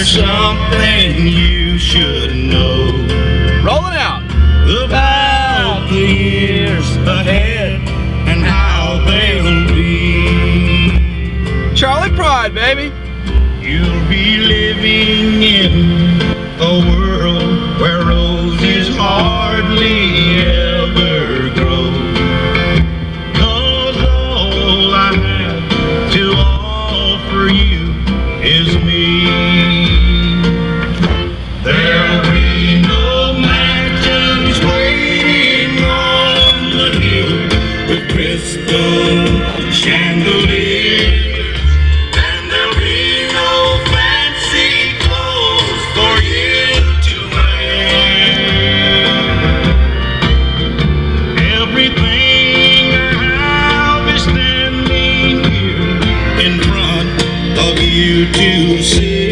something you should know. Roll it out. About the years ahead and how they'll be. Charlie Pride, baby. You'll be living in a world where roses hardly ever grow. 'Cause all I have to offer you is me. There'll be no mansions waiting on the hill with crystal chandeliers, and there'll be no fancy clothes for you to wear. Everything I have is standing here in front of you to see.